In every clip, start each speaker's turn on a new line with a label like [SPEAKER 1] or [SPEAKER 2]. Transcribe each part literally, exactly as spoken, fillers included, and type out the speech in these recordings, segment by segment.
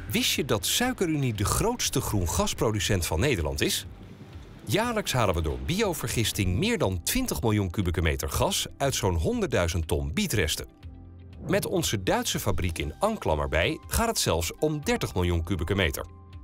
[SPEAKER 1] Wist je dat SuikerUnie de grootste groen gasproducent van Nederland is? Jaarlijks halen we door biovergisting meer dan twintig miljoen kubieke meter gas uit zo'n honderdduizend ton bietresten. Met onze Duitse fabriek in Anklam erbij gaat het zelfs om dertig miljoen kubieke meter.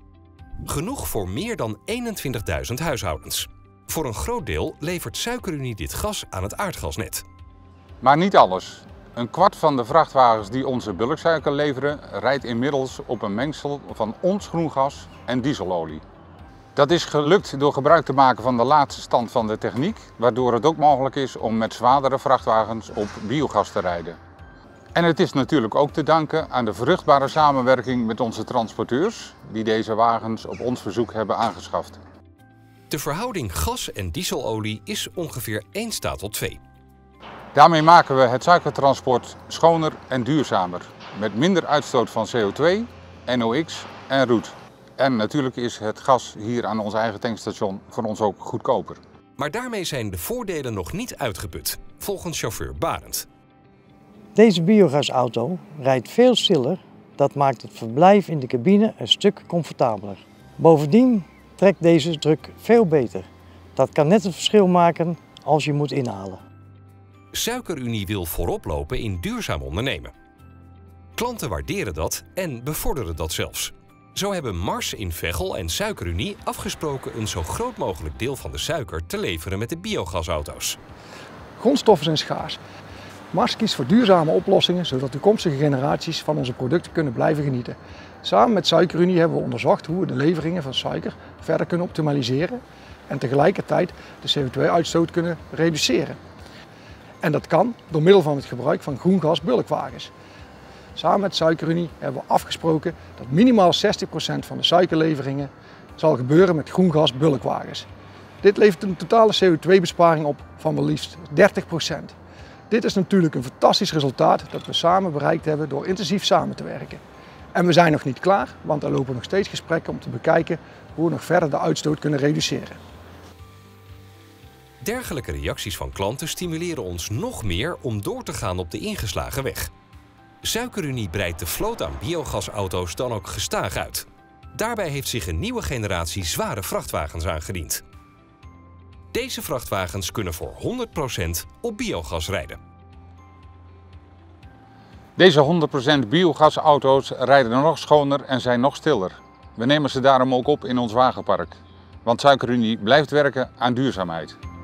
[SPEAKER 1] Genoeg voor meer dan eenentwintigduizend huishoudens. Voor een groot deel levert SuikerUnie dit gas aan het aardgasnet.
[SPEAKER 2] Maar niet alles. Een kwart van de vrachtwagens die onze bulksuiker leveren, rijdt inmiddels op een mengsel van ons groen gas en dieselolie. Dat is gelukt door gebruik te maken van de laatste stand van de techniek, waardoor het ook mogelijk is om met zwaardere vrachtwagens op biogas te rijden. En het is natuurlijk ook te danken aan de vruchtbare samenwerking met onze transporteurs, die deze wagens op ons verzoek hebben aangeschaft.
[SPEAKER 1] De verhouding gas- en dieselolie is ongeveer één staat tot twee.
[SPEAKER 2] Daarmee maken we het suikertransport schoner en duurzamer, met minder uitstoot van C O twee, N O X en roet. En natuurlijk is het gas hier aan ons eigen tankstation voor ons ook goedkoper.
[SPEAKER 1] Maar daarmee zijn de voordelen nog niet uitgeput, volgens chauffeur Barend.
[SPEAKER 3] Deze biogasauto rijdt veel stiller. Dat maakt het verblijf in de cabine een stuk comfortabeler. Bovendien trekt deze druk veel beter. Dat kan net het verschil maken als je moet inhalen.
[SPEAKER 1] SuikerUnie wil voorop lopen in duurzaam ondernemen. Klanten waarderen dat en bevorderen dat zelfs. Zo hebben Mars in Veghel en SuikerUnie afgesproken een zo groot mogelijk deel van de suiker te leveren met de biogasauto's.
[SPEAKER 4] Grondstoffen zijn schaars. Mars kiest voor duurzame oplossingen, zodat toekomstige generaties van onze producten kunnen blijven genieten. Samen met SuikerUnie hebben we onderzocht hoe we de leveringen van suiker verder kunnen optimaliseren en tegelijkertijd de C O twee uitstoot kunnen reduceren. En dat kan door middel van het gebruik van groen gas bulkwagens. Samen met SuikerUnie hebben we afgesproken dat minimaal zestig procent van de suikerleveringen zal gebeuren met groen gas bulkwagens. Dit levert een totale C O twee besparing op van maar liefst dertig procent. Dit is natuurlijk een fantastisch resultaat dat we samen bereikt hebben door intensief samen te werken. En we zijn nog niet klaar, want er lopen nog steeds gesprekken om te bekijken hoe we nog verder de uitstoot kunnen reduceren.
[SPEAKER 1] Dergelijke reacties van klanten stimuleren ons nog meer om door te gaan op de ingeslagen weg. SuikerUnie breidt de vloot aan biogasauto's dan ook gestaag uit. Daarbij heeft zich een nieuwe generatie zware vrachtwagens aangediend. Deze vrachtwagens kunnen voor honderd procent op biogas rijden.
[SPEAKER 2] Deze honderd procent biogasauto's rijden nog schoner en zijn nog stiller. We nemen ze daarom ook op in ons wagenpark. Want SuikerUnie blijft werken aan duurzaamheid.